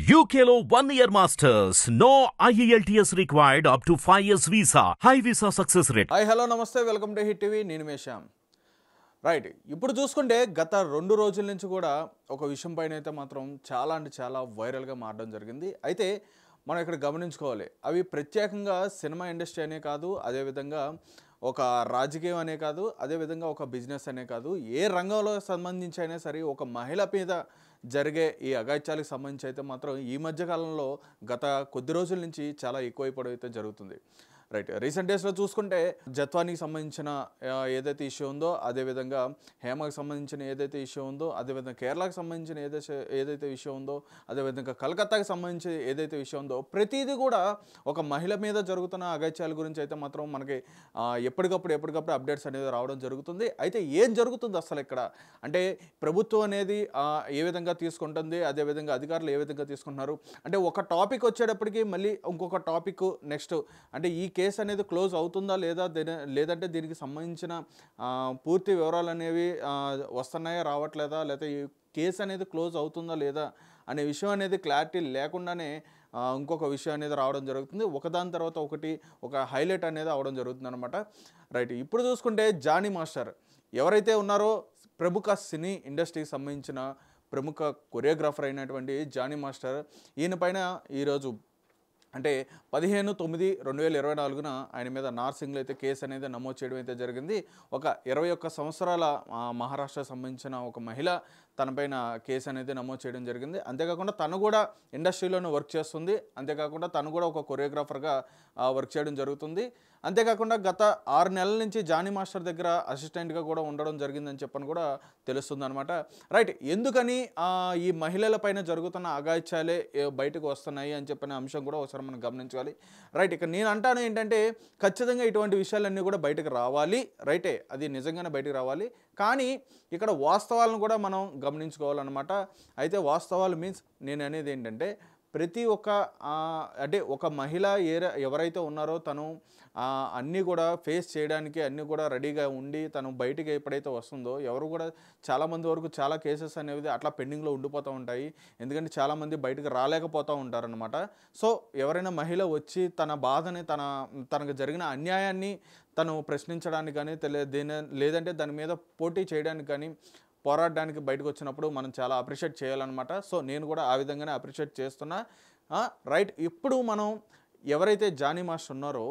UKLO 1 year masters. No IELTS required up to 5 years visa. High visa success rate. Hi hello నమస్తే welcome to hit TV నేను మేషాం right ఇప్పుడు చూసుకుంటే గత 2 రోజుల నుంచి కూడా ఒక విషయం పైన అయితే మాత్రం చాలా అంటే చాలా వైరల్గా మారడం జరిగింది. అయితే మనం ఇక్కడ గమనించుకోవాలి, అవి ప్రత్యేకంగా సినిమా ఇండస్ట్రీ అనే కాదు, అదేవిధంగా ఒక రాజకీయం అనే కాదు, అదేవిధంగా ఒక బిజినెస్ అనే కాదు, ఏ రంగంలో సంబంధించి అయినా సరే ఒక మహిళ మీద జరిగే ఈ అఘాయిత్యాలకు సంబంధించి అయితే మాత్రం ఈ మధ్యకాలంలో గత కొద్ది రోజుల నుంచి చాలా ఎక్కువైపోవడం అయితే జరుగుతుంది. రైట్, రీసెంట్ డేస్లో చూసుకుంటే జత్వానికి సంబంధించిన ఏదైతే ఇష్యూ ఉందో, అదేవిధంగా హేమకు సంబంధించిన ఏదైతే ఇష్యూ ఉందో, అదేవిధంగా కేరళకు సంబంధించిన ఏదైతే విషయం ఉందో, అదేవిధంగా కలకత్తాకి సంబంధించి ఏదైతే విషయం ఉందో, ప్రతిదీ కూడా ఒక మహిళ మీద జరుగుతున్న అఘాయిత్యాల గురించి అయితే మాత్రం మనకి ఎప్పటికప్పుడు అప్డేట్స్ అనేది రావడం జరుగుతుంది. అయితే ఏం జరుగుతుంది అసలు ఇక్కడ అంటే ప్రభుత్వం అనేది ఏ విధంగా తీసుకుంటుంది, అదేవిధంగా అధికారులు ఏ విధంగా తీసుకుంటున్నారు అంటే ఒక టాపిక్ వచ్చేటప్పటికి మళ్ళీ ఇంకొక టాపిక్ నెక్స్ట్ అంటే ఈ కేసు అనేది క్లోజ్ అవుతుందా లేదంటే దీనికి సంబంధించిన పూర్తి వివరాలు అనేవి వస్తున్నాయా రావట్లేదా, లేదా ఈ కేసు అనేది క్లోజ్ అవుతుందా లేదా అనే విషయం అనేది క్లారిటీ లేకుండానే ఇంకొక విషయం అనేది రావడం జరుగుతుంది. ఒకదాని తర్వాత ఒకటి ఒక హైలైట్ అనేది అవడం జరుగుతుంది అనమాట. రైట్, ఇప్పుడు చూసుకుంటే జానీ మాస్టర్ ఎవరైతే ఉన్నారో ప్రముఖ సినీ ఇండస్ట్రీకి సంబంధించిన ప్రముఖ కొరియోగ్రాఫర్ అయినటువంటి జానీ మాస్టర్, ఈయన పైన ఈరోజు అంటే 15/9/2024 ఆయన మీద నార్సింగ్లో అయితే కేసు అనేది నమోదు చేయడం అయితే జరిగింది. ఒక 21 సంవత్సరాల మహారాష్ట్రకు సంబంధించిన ఒక మహిళ తనపైన కేసు అనేది నమోదు చేయడం జరిగింది. అంతేకాకుండా తను కూడా ఇండస్ట్రీలోనే వర్క్ చేస్తుంది, అంతేకాకుండా తను కూడా ఒక కొరియోగ్రాఫర్గా వర్క్ చేయడం జరుగుతుంది. అంతేకాకుండా గత 6 నెలల నుంచి జానీ మాస్టర్ దగ్గర అసిస్టెంట్గా కూడా ఉండడం జరిగిందని చెప్పని కూడా తెలుస్తుంది అనమాట. రైట్, ఎందుకని ఈ మహిళల పైన జరుగుతున్న అఘాయిత్యాలే బయటకు వస్తున్నాయి అని చెప్పిన అంశం కూడా ఒకసారి మనం గమనించాలి. రైట్, ఇక నేను అంటాను ఏంటంటే ఖచ్చితంగా ఇటువంటి విషయాలన్నీ కూడా బయటకు రావాలి. రైటే, అది నిజంగానే బయటకు రావాలి. కానీ ఇక్కడ వాస్తవాలను కూడా మనం గమనించుకోవాలన్నమాట. అయితే వాస్తవాలు మీన్స్ నేను అనేది ఏంటంటే ప్రతి ఒక్క అంటే ఒక మహిళ ఎవరైతే ఉన్నారో తను అన్నీ కూడా ఫేస్ చేయడానికి అన్నీ కూడా రెడీగా ఉండి తను బయటికి ఎప్పుడైతే వస్తుందో ఎవరు కూడా చాలామంది వరకు చాలా కేసెస్ అనేవి అట్లా పెండింగ్లో ఉండిపోతూ ఉంటాయి. ఎందుకంటే చాలామంది బయటకు రాలేకపోతూ ఉంటారనమాట. సో ఎవరైనా మహిళ వచ్చి తన బాధని తనకు జరిగిన అన్యాయాన్ని తను ప్రశ్నించడానికి కానీ లేదంటే దాని మీద పోటీ చేయడానికి కానీ పోరాడడానికి బయటకు వచ్చినప్పుడు మనం చాలా అప్రిషియేట్ చేయాలన్నమాట. సో నేను కూడా ఆ విధంగానే అప్రిషియేట్ చేస్తున్నా. రైట్, ఇప్పుడు మనం ఎవరైతే జానీ మాస్టర్ ఉన్నారో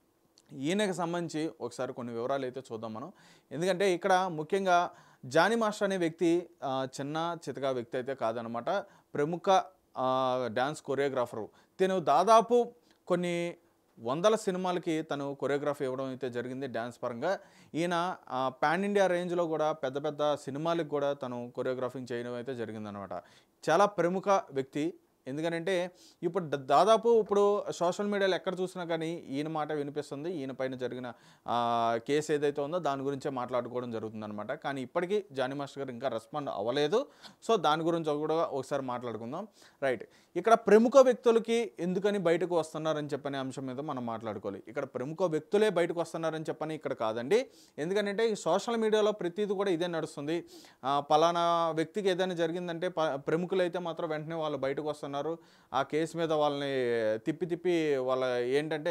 ఈయనకి సంబంధించి ఒకసారి కొన్ని వివరాలు అయితే చూద్దాం మనం. ఎందుకంటే ఇక్కడ ముఖ్యంగా జానీ మాస్టర్ అనే వ్యక్తి చిన్న చితకా వ్యక్తి అయితే కాదనమాట. ప్రముఖ డ్యాన్స్ కొరియోగ్రాఫరు. తను దాదాపు కొన్ని వందల సినిమాలకి తను కొరియోగ్రఫీ ఇవ్వడం అయితే జరిగింది డ్యాన్స్ పరంగా. ఈయన పాన్ ఇండియా రేంజ్లో కూడా పెద్ద పెద్ద సినిమాలకు కూడా తను కొరియోగ్రాఫింగ్ చేయడం అయితే జరిగిందనమాట. చాలా ప్రముఖ వ్యక్తి. ఎందుకంటే ఇప్పుడు దాదాపు ఇప్పుడు సోషల్ మీడియాలో ఎక్కడ చూసినా కానీ ఈయన మాట వినిపిస్తుంది. ఈయన పైన జరిగిన కేసు ఏదైతే ఉందో దాని గురించే మాట్లాడుకోవడం జరుగుతుందనమాట. కానీ ఇప్పటికీ జానీ మాస్టర్ గారు ఇంకా రెస్పాండ్ అవ్వలేదు. సో దాని గురించి కూడా ఒకసారి మాట్లాడుకుందాం. రైట్, ఇక్కడ ప్రముఖ వ్యక్తులకి ఎందుకని బయటకు వస్తున్నారని చెప్పనే అంశం మీద మనం మాట్లాడుకోవాలి. ఇక్కడ ప్రముఖ వ్యక్తులే బయటకు వస్తున్నారని చెప్పని ఇక్కడ కాదండి. ఎందుకంటే ఈ సోషల్ మీడియాలో ప్రతిదీ కూడా ఇదే నడుస్తుంది. పలానా వ్యక్తికి ఏదైనా జరిగిందంటే ప్రముఖులు అయితే మాత్రం వెంటనే వాళ్ళు బయటకు వస్తున్నారు. ఆ కేసు మీద వాళ్ళని తిప్పి వాళ్ళ ఏంటంటే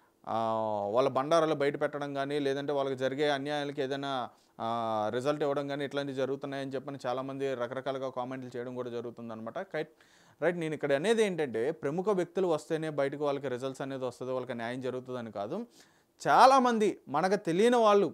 వాళ్ళ బండారాలు బయట పెట్టడం కానీ లేదంటే వాళ్ళకి జరిగే అన్యాయాలకి ఏదైనా రిజల్ట్ ఇవ్వడం కానీ ఇట్లాంటివి జరుగుతున్నాయని చెప్పని చాలామంది రకరకాలుగా కామెంట్లు చేయడం కూడా జరుగుతుందన్నమాట. రైట్, నేను ఇక్కడ అనేది ఏంటంటే ప్రముఖ వ్యక్తులు వస్తేనే బయటకు వాళ్ళకి రిజల్ట్స్ అనేది వస్తుంది, వాళ్ళకి న్యాయం జరుగుతుందని కాదు. చాలామంది మనకు తెలియని వాళ్ళు,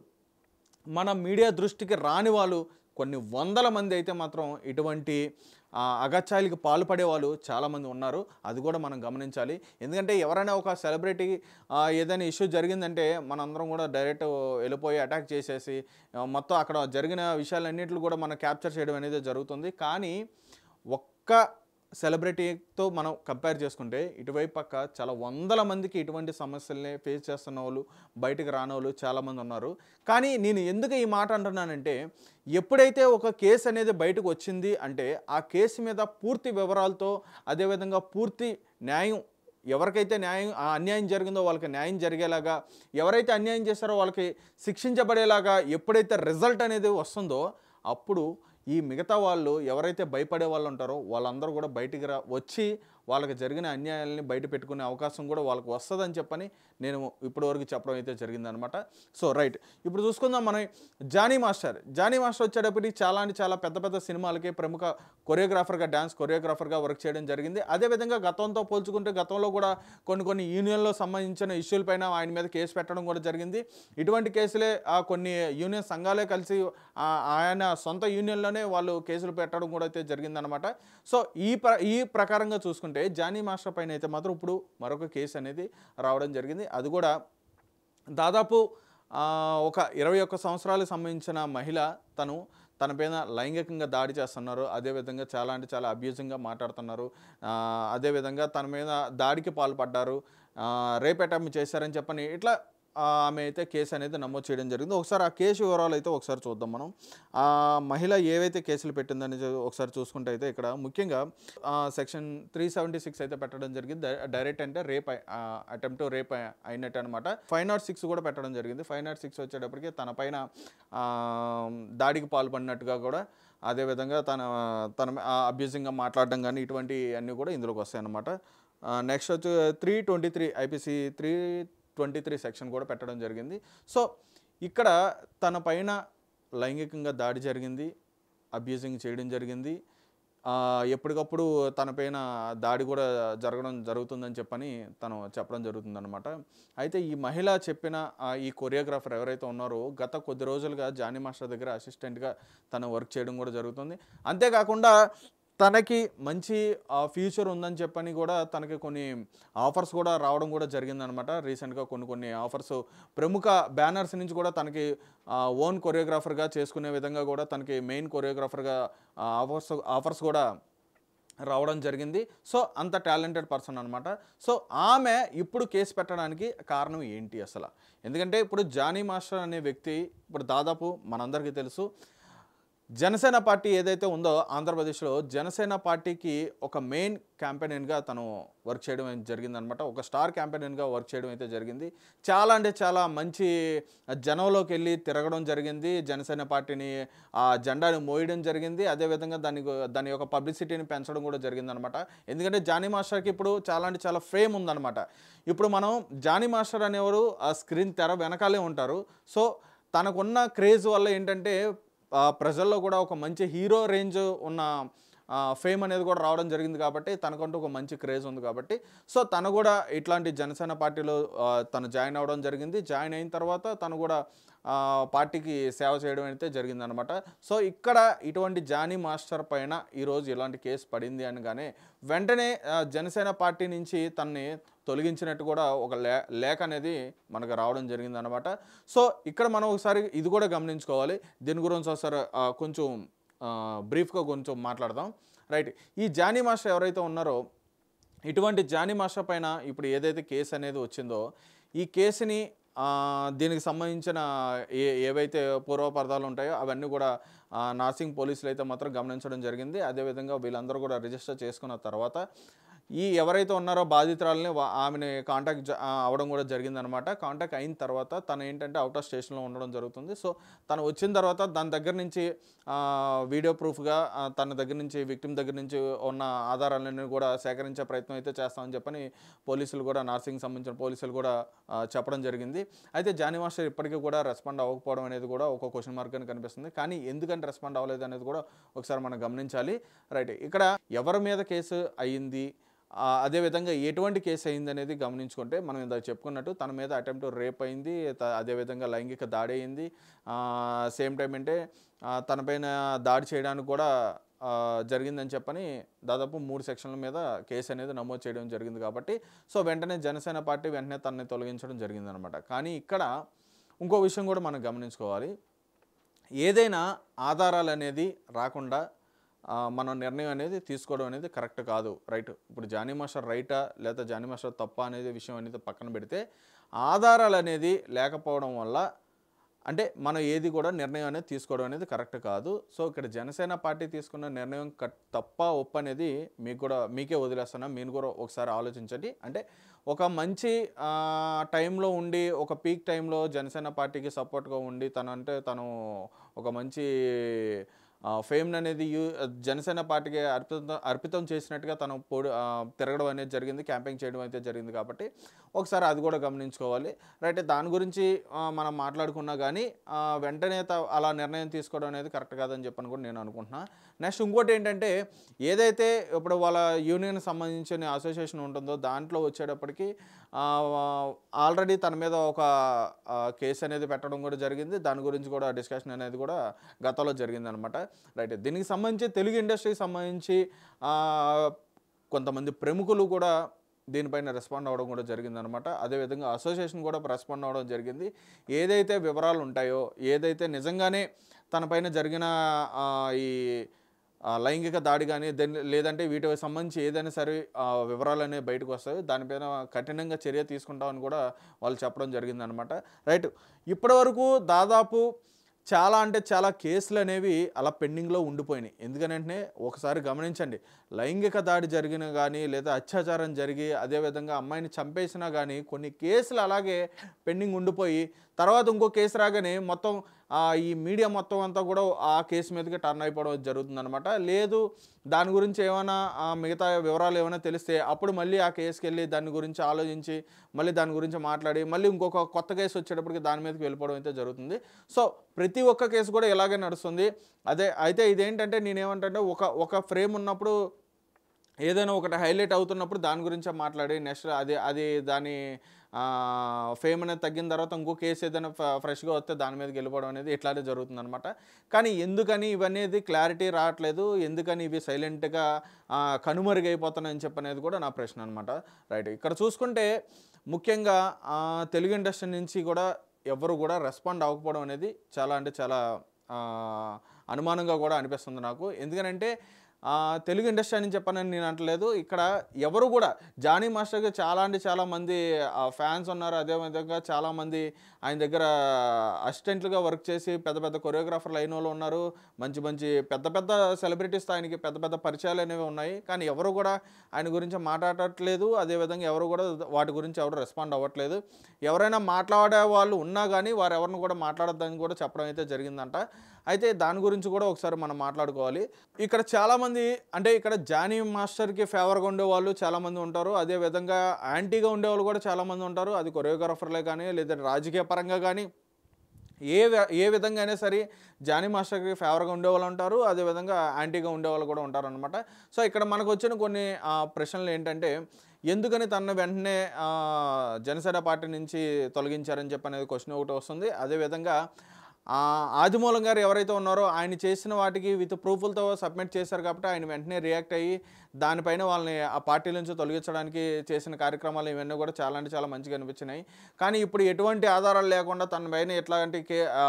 మన మీడియా దృష్టికి రాని వాళ్ళు కొన్ని వందల మంది అయితే మాత్రం ఇటువంటి అఘాయిత్యాలకు పాల్పడే వాళ్ళు చాలామంది ఉన్నారు. అది కూడా మనం గమనించాలి. ఎందుకంటే ఎవరైనా ఒక సెలబ్రిటీ ఏదైనా ఇష్యూ జరిగిందంటే మనందరం కూడా డైరెక్ట్ వెళ్ళిపోయి అటాక్ చేసేసి మొత్తం అక్కడ జరిగిన విషయాలన్నింటిలో కూడా మనం క్యాప్చర్ చేయడం అనేది జరుగుతుంది. కానీ ఒక్క సెలబ్రిటీతో మనం కంపేర్ చేసుకుంటే ఇటువైపు పక్క చాలా వందల మందికి ఇటువంటి సమస్యల్ని ఫేస్ చేస్తున్న వాళ్ళు బయటకు రాని వాళ్ళు చాలామంది ఉన్నారు. కానీ నేను ఎందుకు ఈ మాట అంటున్నానంటే ఎప్పుడైతే ఒక కేసు అనేది బయటకు వచ్చింది అంటే ఆ కేసు మీద పూర్తి వివరాలతో అదేవిధంగా పూర్తి న్యాయం ఎవరికైతే అన్యాయం జరిగిందో వాళ్ళకి న్యాయం జరిగేలాగా, ఎవరైతే అన్యాయం చేశారో వాళ్ళకి శిక్షించబడేలాగా ఎప్పుడైతే రిజల్ట్ అనేది వస్తుందో అప్పుడు ఈ మిగతా వాళ్ళు ఎవరైతే భయపడే వాళ్ళు ఉంటారో వాళ్ళందరూ కూడా బయటికి వచ్చి వాళ్ళకి జరిగిన అన్యాయాలని బయట పెట్టుకునే అవకాశం కూడా వాళ్ళకి వస్తుందని చెప్పని నేను ఇప్పటివరకు చెప్పడం అయితే జరిగిందనమాట. సో రైట్, ఇప్పుడు చూసుకుందాం మనం జానీ మాస్టర్ వచ్చేటప్పటికి చాలా అంటే చాలా పెద్ద పెద్ద సినిమాలకి ప్రముఖ కొరియోగ్రాఫర్గా, డ్యాన్స్ కొరియోగ్రాఫర్గా వర్క్ చేయడం జరిగింది. అదేవిధంగా గతంతో పోల్చుకుంటే గతంలో కూడా కొన్ని యూనియన్లో సంబంధించిన ఇష్యూల పైన ఆయన మీద కేసు పెట్టడం కూడా జరిగింది. ఇటువంటి కేసులే కొన్ని యూనియన్ సంఘాలే కలిసి ఆయన సొంత యూనియన్లోనే వాళ్ళు కేసులు పెట్టడం కూడా అయితే జరిగిందనమాట. సో ఈ ప్రకారంగా చూసుకుంటే జానీ మాస్టర్ పైన అయితే మాత్రం ఇప్పుడు మరొక కేసు అనేది రావడం జరిగింది. అది కూడా దాదాపు ఒక 21 సంవత్సరాలకు సంబంధించిన మహిళ తన పైన లైంగికంగా దాడి చేస్తున్నారు. అదేవిధంగా చాలా అంటే చాలా అబ్యూజింగ్గా మాట్లాడుతున్నారు. అదేవిధంగా తన మీద దాడికి పాల్పడ్డారు, రేప్ అటెంప్ట్ చేశారని చెప్పని ఇట్లా ఆమె అయితే కేసు అనేది నమోదు చేయడం జరిగింది. ఒకసారి ఆ కేసు వివరాలు అయితే ఒకసారి చూద్దాం మనం. ఆ మహిళ ఏవైతే కేసులు పెట్టిందని ఒకసారి చూసుకుంటే అయితే ఇక్కడ ముఖ్యంగా సెక్షన్ 376 అయితే పెట్టడం జరిగింది. డైరెక్ట్ అంటే అటెంప్ట్ రేప్ అయినట్టు అనమాట. 506 కూడా పెట్టడం జరిగింది. 506 వచ్చేటప్పటికి తన పైన దాడికి పాల్పడినట్టుగా కూడా, అదేవిధంగా తన అబ్యూజింగ్గా మాట్లాడడం కానీ ఇటువంటి అన్నీ కూడా ఇందులోకి వస్తాయి అన్నమాట. నెక్స్ట్ వచ్చి 323 ఐపీసీ 323 సెక్షన్ కూడా పెట్టడం జరిగింది. సో ఇక్కడ తన పైన లైంగికంగా దాడి జరిగింది, అబ్యూజింగ్ చేయడం జరిగింది, ఎప్పటికప్పుడు తన పైన దాడి కూడా జరుగుతుందని చెప్పడం జరుగుతుందన్నమాట. అయితే ఈ మహిళ చెప్పిన ఈ కొరియోగ్రాఫర్ ఎవరైతే ఉన్నారో గత కొద్ది రోజులుగా జానీ మాస్టర్ దగ్గర అసిస్టెంట్గా తను వర్క్ చేయడం కూడా జరుగుతుంది. అంతేకాకుండా తనకి మంచి ఫ్యూచర్ ఉందని చెప్పని కూడా తనకి కొన్ని ఆఫర్స్ కూడా రావడం కూడా జరిగిందనమాట. రీసెంట్గా కొన్ని ఆఫర్స్ ప్రముఖ బ్యానర్స్ నుంచి కూడా తనకి ఓన్ కొరియోగ్రాఫర్గా చేసుకునే విధంగా కూడా తనకి మెయిన్ కొరియోగ్రాఫర్గా ఆఫర్స్ కూడా రావడం జరిగింది. సో అంత టాలెంటెడ్ పర్సన్ అనమాట. సో ఆమె ఇప్పుడు కేసు పెట్టడానికి కారణం ఏంటి అసలు? ఎందుకంటే ఇప్పుడు జానీ మాస్టర్ అనే వ్యక్తి ఇప్పుడు దాదాపు మనందరికీ తెలుసు, జనసేన పార్టీ ఏదైతే ఉందో ఆంధ్రప్రదేశ్లో జనసేన పార్టీకి ఒక మెయిన్ క్యాంపెయిన్గా తను వర్క్ చేయడం జరిగిందనమాట. ఒక స్టార్ క్యాంపెయిన్గా వర్క్ చేయడం అయితే జరిగింది. చాలా అంటే చాలా మంచి జనంలోకి వెళ్ళి తిరగడం జరిగింది. జనసేన పార్టీని ఆ జెండాని మోయడం జరిగింది. అదేవిధంగా దాని యొక్క పబ్లిసిటీని పెంచడం కూడా జరిగిందనమాట. ఎందుకంటే జానీ మాస్టర్కి ఇప్పుడు చాలా అంటే చాలా ఫేమ్ ఉందన్నమాట. ఇప్పుడు మనం జానీ మాస్టర్ అనేవారు ఆ స్క్రీన్ తెర వెనకాలే ఉంటారు. సో తనకున్న క్రేజ్ వల్ల ఏంటంటే ప్రజల్లో కూడా ఒక మంచి హీరో రేంజ్ ఉన్న ఫేమ్ అనేది కూడా రావడం జరిగింది. కాబట్టి తనకంటూ ఒక మంచి క్రేజ్ ఉంది కాబట్టి సో తను కూడా ఇట్లాంటి జనసేన పార్టీలో తను జాయిన్ అవ్వడం జరిగింది. జాయిన్ అయిన తర్వాత తను కూడా పార్టీకి సేవ చేయడం అయితే జరిగిందనమాట. సో ఇక్కడ ఇటువంటి జానీ మాస్టర్ పైన ఈరోజు ఇలాంటి కేసు పడింది అనగానే వెంటనే జనసేన పార్టీ నుంచి తనని తొలగించినట్టు కూడా ఒక లేఖ అనేది మనకు రావడం జరిగిందనమాట. సో ఇక్కడ మనం ఒకసారి ఇది కూడా గమనించుకోవాలి. దీని గురించి ఒకసారి కొంచెం బ్రీఫ్గా కొంచెం మాట్లాడదాం. రైట్, ఈ జానీ మాస్టర్ ఎవరైతే ఉన్నారో ఇటువంటి జానీ మాస్టర్ పైన ఇప్పుడు ఏదైతే కేసు అనేది వచ్చిందో ఈ కేసుని దీనికి సంబంధించిన ఏవైతే పూర్వపరాధాలు ఉంటాయో అవన్నీ కూడా నార్సింగ్ పోలీసులు అయితే మాత్రం గమనించడం జరిగింది. అదేవిధంగా వీళ్ళందరూ కూడా రిజిస్టర్ చేసుకున్న తర్వాత ఎవరైతే ఉన్నారో బాధితురాలని ఆమెని కాంటాక్ట్ అవ్వడం కూడా జరిగిందనమాట. కాంటాక్ట్ అయిన తర్వాత తను ఏంటంటే అవుట్ ఆఫ్ స్టేషన్లో ఉండడం జరుగుతుంది. సో తను వచ్చిన తర్వాత దాని దగ్గర నుంచి వీడియో ప్రూఫ్గా తన దగ్గర నుంచి విక్టిమ్ దగ్గర నుంచి ఉన్న ఆధారాలన్నీ కూడా సేకరించే ప్రయత్నం అయితే చేస్తామని చెప్పని పోలీసులు కూడా నార్సింగ్ సంబంధించిన పోలీసులు కూడా చెప్పడం జరిగింది. అయితే జానీ మాస్టర్ ఇప్పటికీ కూడా రెస్పాండ్ అవ్వకపోవడం అనేది కూడా ఒక క్వశ్చన్ మార్క్ అని కనిపిస్తుంది. కానీ ఎందుకంటే రెస్పాండ్ అవ్వలేదు అనేది కూడా ఒకసారి మనం గమనించాలి. రైట్, ఇక్కడ ఎవరి మీద కేసు అయ్యింది, అదేవిధంగా ఎటువంటి కేసు అయింది అనేది గమనించుకుంటే మనం ఇందాక చెప్పుకున్నట్టు తన మీద అటెంప్ట్ రేప్ అయింది, అదేవిధంగా లైంగిక దాడి అయింది, సేమ్ టైం అంటే తనపైన దాడి చేయడానికి కూడా జరిగిందని చెప్పని దాదాపు 3 సెక్షన్ల మీద కేసు అనేది నమోదు చేయడం జరిగింది. కాబట్టి సో వెంటనే జనసేన పార్టీ వెంటనే తనని తొలగించడం జరిగిందనమాట. కానీ ఇక్కడ ఇంకో విషయం కూడా మనం గమనించుకోవాలి. ఏదైనా ఆధారాలు అనేది రాకుండా మనం నిర్ణయం అనేది తీసుకోవడం అనేది కరెక్ట్ కాదు. రైట్, ఇప్పుడు జానీ మాస్టర్ రైటా లేదా జానీ మాస్టర్ తప్ప అనేది విషయం అనేది పక్కన పెడితే ఆధారాలు అనేది లేకపోవడం వల్ల అంటే మనం ఏది కూడా నిర్ణయం అనేది తీసుకోవడం అనేది కరెక్ట్ కాదు. సో ఇక్కడ జనసేన పార్టీ తీసుకున్న నిర్ణయం తప్ప ఒప్ప అనేది మీకే వదిలేస్తున్నా. మీరు కూడా ఒకసారి ఆలోచించండి. అంటే ఒక మంచి టైంలో ఉండి ఒక పీక్ టైంలో జనసేన పార్టీకి సపోర్ట్గా ఉండి తను ఒక మంచి ఫేమ్ అనేది జనసేన పార్టీకి అర్పితం చేసినట్టుగా తను తిరగడం అనేది జరిగింది, క్యాంపెయిన్ చేయడం అయితే జరిగింది. కాబట్టి ఒకసారి అది కూడా గమనించుకోవాలి. రైట్, దాని గురించి మనం మాట్లాడుకున్నా కానీ వెంటనే అలా నిర్ణయం తీసుకోవడం అనేది కరెక్ట్ కాదని చెప్పని కూడా నేను అనుకుంటున్నా. నెక్స్ట్ ఇంకోటి ఏంటంటే, ఏదైతే ఇప్పుడు వాళ్ళ యూనియన్ సంబంధించిన అసోసియేషన్ ఉంటుందో దాంట్లో వచ్చేటప్పటికి ఆల్రెడీ తన మీద ఒక కేసు అనేది పెట్టడం కూడా జరిగింది. దాని గురించి కూడా డిస్కషన్ అనేది కూడా గతంలో జరిగింది అనమాట. రైట్, దీనికి సంబంధించి తెలుగు ఇండస్ట్రీకి సంబంధించి కొంతమంది ప్రముఖులు కూడా దీనిపైన రెస్పాండ్ అవ్వడం కూడా జరిగిందనమాట. అదేవిధంగా అసోసియేషన్ కూడా రెస్పాండ్ అవ్వడం జరిగింది. ఏదైతే వివరాలు ఉంటాయో, ఏదైతే నిజంగానే తనపైన జరిగిన ఈ లైంగిక దాడి కానీ లేదంటే వీటికి సంబంధించి ఏదైనా సరే వివరాలు అనేవి బయటకు వస్తాయి, దానిపైన కఠినంగా చర్య తీసుకుంటామని కూడా వాళ్ళు చెప్పడం జరిగిందనమాట. రైట్, ఇప్పటివరకు దాదాపు చాలా అంటే చాలా కేసులు అనేవి అలా పెండింగ్లో ఉండిపోయినాయి. ఎందుకనంటే ఒకసారి గమనించండి, లైంగిక దాడి జరిగిన కానీ లేదా అత్యాచారం జరిగి అదేవిధంగా అమ్మాయిని చంపేసినా కానీ కొన్ని కేసులు అలాగే పెండింగ్ ఉండిపోయి తర్వాత ఇంకో కేసు రాగానే మొత్తం ఈ మీడియా మొత్తం అంతా కూడా ఆ కేసు మీదకి టర్న్ అయిపోవడం జరుగుతుందనమాట. లేదు దాని గురించి ఏమైనా మిగతా వివరాలు ఏమైనా తెలిస్తే అప్పుడు మళ్ళీ ఆ కేసుకి వెళ్ళి దాని గురించి ఆలోచించి మళ్ళీ దాని గురించి మాట్లాడి మళ్ళీ ఇంకొక కొత్త కేసు వచ్చేటప్పటికి దాని మీదకి వెళ్ళిపోవడం అయితే జరుగుతుంది. సో ప్రతి ఒక్క కేసు కూడా ఇలాగే నడుస్తుంది. అయితే ఇదేంటంటే నేనేమంటే ఒక ఫ్రేమ్ ఉన్నప్పుడు ఏదైనా ఒకటి హైలైట్ అవుతున్నప్పుడు దాని గురించే మాట్లాడి నెక్స్ట్ అది దాని ఫేమ్ అనేది తగ్గిన తర్వాత ఇంకో కేసు ఏదైనా ఫ్రెష్గా వస్తే దాని మీదకి వెళ్ళిపోవడం అనేది ఇట్లానే జరుగుతుంది అనమాట. కానీ ఎందుకని ఇవన్నీ క్లారిటీ రావట్లేదు, ఎందుకని ఇవి సైలెంట్గా కనుమరుగైపోతున్నాయని చెప్పనేది కూడా నా ప్రశ్న అనమాట. రైట్, ఇక్కడ చూసుకుంటే ముఖ్యంగా తెలుగు ఇండస్ట్రీ నుంచి కూడా ఎవరు కూడా రెస్పాండ్ అవ్వకపోవడం అనేది చాలా అంటే చాలా అనుమానంగా కూడా అనిపిస్తుంది నాకు. ఎందుకనంటే తెలుగు ఇండస్ట్రీ అని చెప్పనని నేను అంటలేదు, ఇక్కడ ఎవరు కూడా జానీ మాస్టర్కి చాలా అంటే చాలామంది ఫ్యాన్స్ ఉన్నారు. అదేవిధంగా చాలామంది ఆయన దగ్గర అసిస్టెంట్లుగా వర్క్ చేసి పెద్ద పెద్ద కొరియోగ్రాఫర్లు అయిన వాళ్ళు ఉన్నారు. మంచి మంచి పెద్ద పెద్ద సెలబ్రిటీస్తో ఆయనకి పెద్ద పెద్ద పరిచయాలు అనేవి ఉన్నాయి. కానీ ఎవరు కూడా ఆయన గురించి మాట్లాడట్లేదు. అదేవిధంగా ఎవరు కూడా వాటి గురించి ఎవరు రెస్పాండ్ అవ్వట్లేదు. ఎవరైనా మాట్లాడే వాళ్ళు ఉన్నా కానీ వారు ఎవరిని కూడా మాట్లాడొద్దని కూడా చెప్పడం అయితే జరిగిందంట. అయితే దాని గురించి కూడా ఒకసారి మనం మాట్లాడుకోవాలి. ఇక్కడ చాలామంది అంటే ఇక్కడ జానీ మాస్టర్కి ఫేవర్గా ఉండేవాళ్ళు చాలామంది ఉంటారు. అదేవిధంగా యాంటీగా ఉండేవాళ్ళు కూడా చాలామంది ఉంటారు. అది కొరియోగ్రాఫర్లే కానీ లేదా రాజకీయ పరంగా కానీ ఏ విధంగా అయినా సరే జానీ మాస్టర్కి ఫేవర్గా ఉండేవాళ్ళు ఉంటారు. అదేవిధంగా యాంటీగా ఉండేవాళ్ళు కూడా ఉంటారు అనమాట. సో ఇక్కడ మనకు వచ్చిన కొన్ని ప్రశ్నలు ఏంటంటే, ఎందుకని తనను వెంటనే జనసేన పార్టీ నుంచి తొలగించారని చెప్పి అనేది క్వశ్చన్ ఒకటి వస్తుంది. అదేవిధంగా ఆదిమూలం గారు ఎవరైతే ఉన్నారో ఆయన చేసిన వాటికి విత్ ప్రూఫ్లతో సబ్మిట్ చేశారు కాబట్టి ఆయన వెంటనే రియాక్ట్ అయ్యి దానిపైన వాళ్ళని ఆ పార్టీ నుంచి తొలగించడానికి చేసిన కార్యక్రమాలు ఇవన్నీ కూడా చాలా అంటే చాలా మంచిగా అనిపించినాయి. కానీ ఇప్పుడు ఎటువంటి ఆధారాలు లేకుండా తన పైన ఎట్లాంటి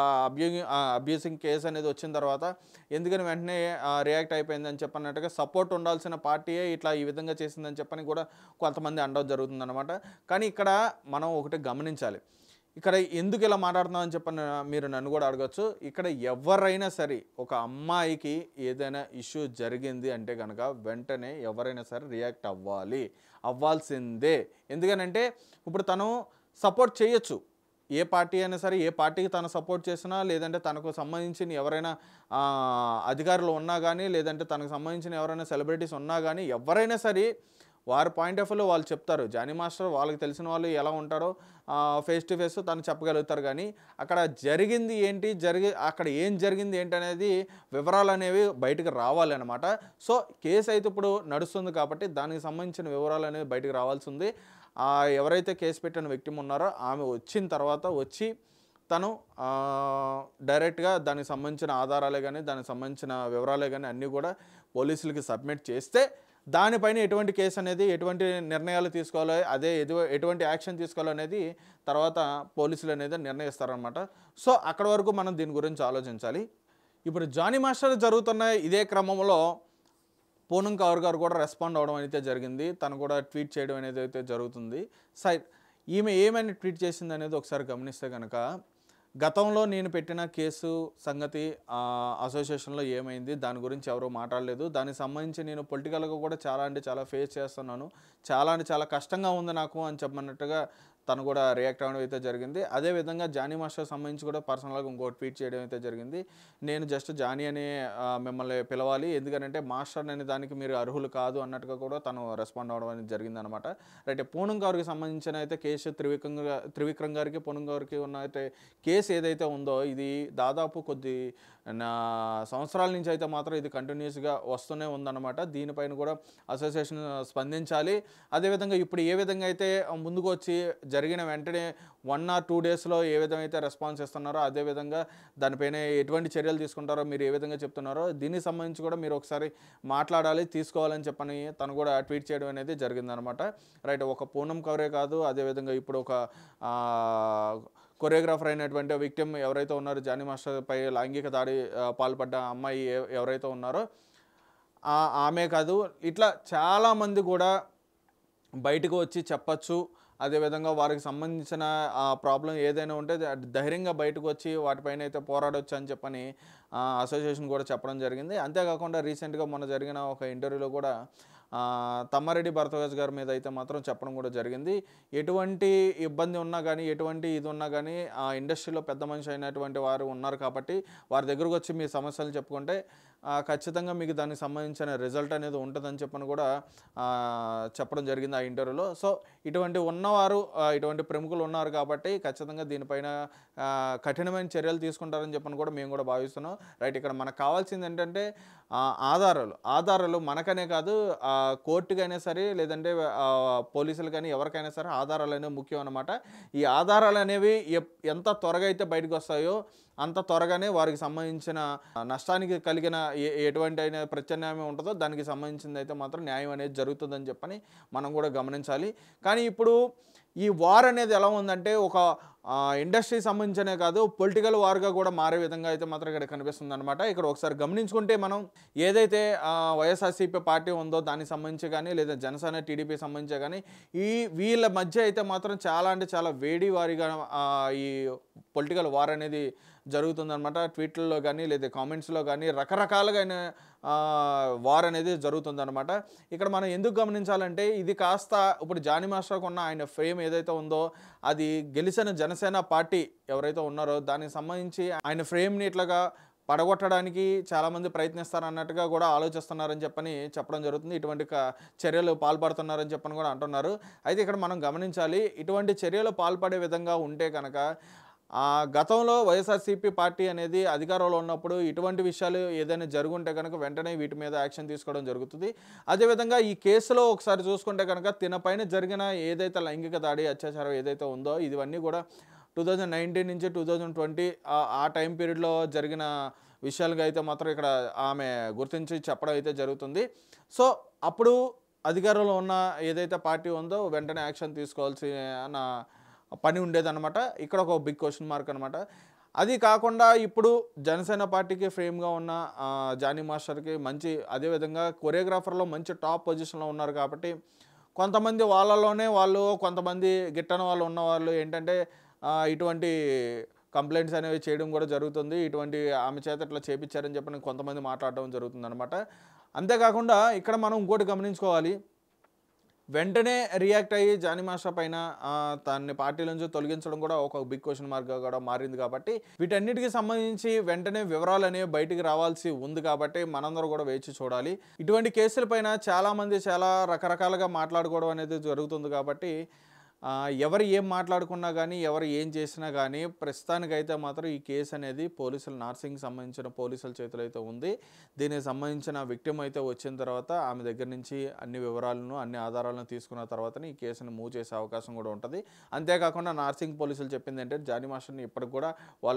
అబ్యూసింగ్ కేసు అనేది వచ్చిన తర్వాత ఎందుకని వెంటనే రియాక్ట్ అయిపోయిందని చెప్పన్నట్టుగా సపోర్ట్ ఉండాల్సిన పార్టీయే ఇట్లా ఈ విధంగా చేసిందని చెప్పని కూడా కొంతమంది అనడం జరుగుతుందన్నమాట. కానీ ఇక్కడ మనం ఒకటి గమనించాలి, ఇక్కడ ఎందుకు ఇలా మాట్లాడుతున్నామని చెప్పని మీరు నన్ను కూడా అడగచ్చు. ఇక్కడ ఎవరైనా సరే ఒక అమ్మాయికి ఏదైనా ఇష్యూ జరిగింది అంటే కనుక వెంటనే ఎవరైనా సరే రియాక్ట్ అవ్వాల్సిందే. ఎందుకనంటే ఇప్పుడు తను సపోర్ట్ చేయొచ్చు, ఏ పార్టీ అయినా సరే ఏ పార్టీకి తను సపోర్ట్ చేసినా లేదంటే తనకు సంబంధించిన ఎవరైనా అధికారులు ఉన్నా కానీ లేదంటే తనకు సంబంధించిన ఎవరైనా సెలబ్రిటీస్ ఉన్నా కానీ ఎవరైనా సరే వారి పాయింట్ ఆఫ్ వ్యూలో వాళ్ళు చెప్తారు. జానీ మాస్టర్ వాళ్ళకి తెలిసిన వాళ్ళు ఎలా ఉంటారో ఫేస్ టు ఫేస్ తను చెప్పగలుగుతారు. కానీ అక్కడ జరిగింది ఏంటి అక్కడ ఏం జరిగింది ఏంటి అనేది వివరాలు అనేవి బయటకు రావాలి అనమాట. సో కేసు అయితే ఇప్పుడు నడుస్తుంది కాబట్టి దానికి సంబంధించిన వివరాలు అనేవి బయటకు రావాల్సి ఉంది. ఎవరైతే కేసు పెట్టిన వ్యక్తి ఉన్నారో ఆమె వచ్చిన తర్వాత తను డైరెక్ట్గా దానికి సంబంధించిన ఆధారాలే కానీ దానికి సంబంధించిన వివరాలే కానీ అన్నీ కూడా పోలీసులకి సబ్మిట్ చేస్తే దానిపైన ఎటువంటి కేసు అనేది ఎటువంటి నిర్ణయాలు తీసుకోవాలి, ఎటువంటి యాక్షన్ తీసుకోవాలి అనేది తర్వాత పోలీసులు అనేది నిర్ణయిస్తారనమాట. సో అక్కడ వరకు మనం దీని గురించి ఆలోచించాలి. ఇప్పుడు జానీ మాస్టర్ జరుగుతున్న ఇదే క్రమంలో పూనం కౌర్ గారు కూడా రెస్పాండ్ అవ్వడం అయితే జరిగింది. తను కూడా ట్వీట్ చేయడం అనేది అయితే జరుగుతుంది. ఈమె ఏమైనా ట్వీట్ చేసింది అనేది ఒకసారి గమనిస్తే కనుక, గతంలో నేను పెట్టిన కేసు సంగతి అసోసియేషన్లో ఏమైంది దాని గురించి ఎవరూ మాట్లాడలేదు. దానికి సంబంధించి నేను పొలిటికల్గా కూడా చాలా అంటే చాలా ఫేస్ చేస్తున్నాను, చాలా అంటే చాలా కష్టంగా ఉంది నాకు అని చెప్పన్నట్టుగా తను కూడా రియాక్ట్ అవ్వడం అయితే జరిగింది. అదేవిధంగా జానీ మాస్టర్ సంబంధించి కూడా పర్సనల్గా ఇంకో ట్వీట్ చేయడం అయితే జరిగింది. నేను జస్ట్ జానీ అని మిమ్మల్ని పిలవాలి, ఎందుకంటే మాస్టర్ అనే దానికి మీరు అర్హులు కాదు అన్నట్టుగా కూడా తను రెస్పాండ్ అవ్వడం అనేది జరిగిందనమాట. రైట్, పూనం గారికి సంబంధించిన అయితే కేసు త్రివిక్రమ్ గారికి పూనం గారికి ఉన్న అయితే కేసు ఏదైతే ఉందో ఇది దాదాపు కొద్ది సంవత్సరాల నుంచి అయితే మాత్రం ఇది కంటిన్యూస్గా వస్తూనే ఉందన్నమాట. దీనిపైన కూడా అసోసియేషన్ స్పందించాలి. అదేవిధంగా ఇప్పుడు ఏ విధంగా అయితే ముందుకు వచ్చి జరిగిన వెంటనే 1 or 2 డేస్లో ఏ విధంగా అయితే రెస్పాన్స్ ఇస్తున్నారో అదేవిధంగా దానిపైన ఎటువంటి చర్యలు తీసుకుంటారో మీరు ఏ విధంగా చెప్తున్నారో దీనికి సంబంధించి కూడా మీరు ఒకసారి మాట్లాడాలి, తీసుకోవాలని చెప్పని తను కూడా ట్వీట్ చేయడం అనేది జరిగిందనమాట. రైట్, ఒక పూనం కవరే కాదు, అదేవిధంగా ఇప్పుడు ఒక కొరియోగ్రాఫర్ అయినటువంటి విక్టిమ్ ఎవరైతే ఉన్నారో జానీ మాస్టర్ పై లైంగిక దాడి పాల్పడ్డ అమ్మాయి ఎవరైతే ఉన్నారో ఆమె కాదు, ఇట్లా చాలామంది కూడా బయటకు వచ్చి చెప్పచ్చు. అదేవిధంగా వారికి సంబంధించిన ప్రాబ్లం ఏదైనా ఉంటే ధైర్యంగా బయటకు వచ్చి వాటిపైన అయితే పోరాడొచ్చు అని చెప్పని అసోసియేషన్ కూడా చెప్పడం జరిగింది. అంతేకాకుండా రీసెంట్గా మొన్న జరిగిన ఒక ఇంటర్వ్యూలో కూడా తమ్మారెడ్డి భరద్వాజ్ గారి మీద అయితే మాత్రం చెప్పడం కూడా జరిగింది. ఎటువంటి ఇబ్బంది ఉన్నా కానీ ఎటువంటి ఇది ఉన్నా కానీ ఆ ఇండస్ట్రీలో పెద్ద మనిషి అయినటువంటి వారు ఉన్నారు కాబట్టి వారి దగ్గరకు వచ్చి మీ సమస్యలు చెప్పుకుంటే ఖచ్చితంగా మీకు దానికి సంబంధించిన రిజల్ట్ అనేది ఉంటుందని చెప్పని కూడా చెప్పడం జరిగింది ఆ ఇంటర్వ్యూలో. సో ఇటువంటి ఉన్నవారు ఇటువంటి ప్రముఖులు ఉన్నారు కాబట్టి ఖచ్చితంగా దీనిపైన కఠినమైన చర్యలు తీసుకుంటారని చెప్పని కూడా మేము కూడా భావిస్తున్నాం. రైట్, ఇక్కడ మనకు కావాల్సింది ఏంటంటే ఆధారాలు మనకనే కాదు కోర్టుకైనా సరే లేదంటే పోలీసులు కానీ ఎవరికైనా సరే ఆధారాలు అనేవి ముఖ్యం అన్నమాట. ఈ ఆధారాలు అనేవి ఎంత త్వరగా అయితే బయటకు వస్తాయో అంత త్వరగానే వారికి సంబంధించిన నష్టానికి కలిగిన ఎటువంటి అయిన ప్రత్యామ్నాయం ఉంటుందో దానికి సంబంధించింది అయితే మాత్రం న్యాయం అనేది జరుగుతుందని చెప్పని మనం కూడా గమనించాలి. కానీ ఇప్పుడు ఈ వార్ అనేది ఎలా ఉందంటే ఒక ఇండస్ట్రీకి సంబంధించనే కాదు పొలిటికల్ వార్గా కూడా మారే విధంగా అయితే మాత్రం ఇక్కడ కనిపిస్తుంది అనమాట. ఇక్కడ ఒకసారి గమనించుకుంటే మనం ఏదైతే వైఎస్ఆర్సీపీ పార్టీ ఉందో దానికి సంబంధించి కానీ లేదా జనసేన టీడీపీ సంబంధించి కానీ వీళ్ళ మధ్య అయితే మాత్రం చాలా అంటే చాలా వేడి వారిగా ఈ పొలిటికల్ వార్ అనేది జరుగుతుందన్నమాట. ట్వీట్లలో కానీ లేదా కామెంట్స్లో కానీ రకరకాలుగా వార్ అనేది జరుగుతుందన్నమాట. ఇక్కడ మనం ఎందుకు గమనించాలంటే ఇది కాస్త ఇప్పుడు జానీ మాస్టర్కు ఉన్న ఆయన ఫేమ్ ఏదైతే ఉందో అది గెలిచిన జనసేన పార్టీ ఎవరైతే ఉన్నారో దానికి సంబంధించి ఆయన ఫ్రేమ్ని ఇట్లాగా పడగొట్టడానికి చాలామంది ప్రయత్నిస్తారన్నట్టుగా కూడా ఆలోచిస్తున్నారని చెప్పని చెప్పడం జరుగుతుంది. ఇటువంటి చర్యలు పాల్పడుతున్నారని చెప్పని కూడా అంటున్నారు. అయితే ఇక్కడ మనం గమనించాలి, ఇటువంటి చర్యలు పాల్పడే విధంగా ఉంటే కనుక గతంలో వైఎస్ఆర్సీపీ పార్టీ అనేది అధికారంలో ఉన్నప్పుడు ఇటువంటి విషయాలు ఏదైనా జరుగుంటే కనుక వెంటనే వీటి మీద యాక్షన్ తీసుకోవడం జరుగుతుంది. అదేవిధంగా ఈ కేసులో ఒకసారి చూసుకుంటే కనుక తినపైన జరిగిన ఏదైతే లైంగిక దాడి అత్యాచారం ఏదైతే ఉందో ఇవన్నీ కూడా 2019 నుంచి 2020 ఆ టైం పీరియడ్లో జరిగిన విషయాలుగా అయితే మాత్రం ఇక్కడ ఆమె గుర్తించి చెప్పడం అయితే జరుగుతుంది. సో అప్పుడు అధికారంలో ఉన్న ఏదైతే పార్టీ ఉందో వెంటనే యాక్షన్ తీసుకోవాల్సిన పని ఉండేదన్నమాట. ఇక్కడ ఒక బిగ్ క్వశ్చన్ మార్క్ అనమాట. అది కాకుండా ఇప్పుడు జనసేన పార్టీకి ఫ్రేమ్గా ఉన్న జానీ మాస్టర్కి మంచి అదేవిధంగా కొరియోగ్రాఫర్లో మంచి టాప్ పొజిషన్లో ఉన్నారు కాబట్టి కొంతమంది వాళ్ళలోనే వాళ్ళు కొంతమంది గిట్టని వాళ్ళు ఉన్నవాళ్ళు ఏంటంటే ఇటువంటి కంప్లైంట్స్ అనేవి చేయడం కూడా జరుగుతుంది. ఇటువంటి ఆమె చేత ఇట్లా చేపించారని చెప్పి కొంతమంది మాట్లాడడం జరుగుతుందన్నమాట. అంతేకాకుండా ఇక్కడ మనం ఇంకోటి గమనించుకోవాలి, వెంటనే రియాక్ట్ అయ్యి జానీ మాస్టర్ పైన తనని పార్టీ నుంచి తొలగించడం కూడా ఒక బిగ్ క్వశ్చన్ మార్క్గా కూడా మారింది. కాబట్టి వీటన్నిటికీ సంబంధించి వెంటనే వివరాలు అనేవి బయటికి రావాల్సి ఉంది కాబట్టి మనందరూ కూడా వేచి చూడాలి. ఇటువంటి కేసులపైన చాలామంది చాలా రకరకాలుగా మాట్లాడుకోవడం అనేది జరుగుతుంది. కాబట్టి ఎవరు ఏం మాట్లాడుకున్నా కానీ ఎవరు ఏం చేసినా కానీ ప్రస్తుతానికైతే మాత్రం ఈ కేసు అనేది పోలీసులు నార్సింగ్కి సంబంధించిన పోలీసుల చేతిలో అయితే ఉంది. దీనికి సంబంధించిన విక్టిమ్ అయితే వచ్చిన తర్వాత ఆమె దగ్గర నుంచి అన్ని వివరాలను అన్ని ఆధారాలను తీసుకున్న తర్వాతనే ఈ కేసును మూవ్ చేసే అవకాశం కూడా ఉంటుంది. అంతేకాకుండా నార్సింగ్ పోలీసులు చెప్పింది ఏంటంటే జానీ మాస్టర్ని ఇప్పటికి కూడా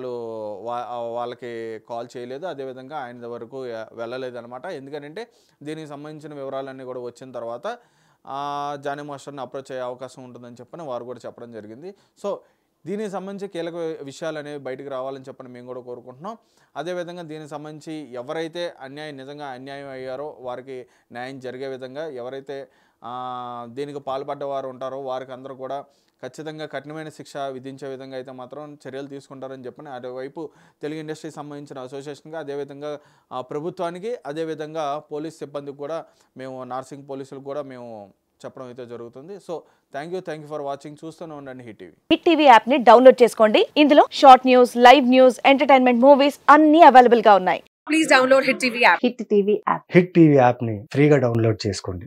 వాళ్ళకి కాల్ చేయలేదు, అదేవిధంగా ఆయన వరకు వెళ్ళలేదన్నమాట. ఎందుకంటే దీనికి సంబంధించిన వివరాలన్నీ కూడా వచ్చిన తర్వాత జానీ మాస్టర్ని అప్రోచ్ అయ్యే అవకాశం ఉంటుందని చెప్పని వారు కూడా చెప్పడం జరిగింది. సో దీనికి సంబంధించి కీలక విషయాలు అనేవి బయటికి రావాలని చెప్పని మేము కూడా కోరుకుంటున్నాం. అదేవిధంగా దీనికి సంబంధించి ఎవరైతే నిజంగా అన్యాయం అయ్యారో వారికి న్యాయం జరిగే విధంగా ఎవరైతే దీనికి పాల్పడ్డవారు ఉంటారో వారికి అందరూ కూడా ఖచ్చితంగా కఠినమైన శిక్ష విధించే విధంగా అయితే మాత్రం చర్యలు తీసుకుంటారని చెప్పని అటువైపు తెలుగు ఇండస్ట్రీకి సంబంధించిన అసోసియేషన్గా అదేవిధంగా ప్రభుత్వానికి అదేవిధంగా పోలీస్ సిబ్బందికి కూడా మేము నార్సింగ్ పోలీసులకు కూడా మేము చెప్పడం అయితే జరుగుతుంది. So thank you for watching. చూస్తూనే ఉండండి hit TV. Hit TV app ని డౌన్లోడ్ చేసుకోండి. ఇందులో short news, live news, entertainment movies అన్ని అవైలబుల్ గా ఉన్నాయి. Please download Hit TV app. Hit TV app. Hit TV యాప్ని ఫ్రీగా డౌన్లోడ్ చేసుకోండి.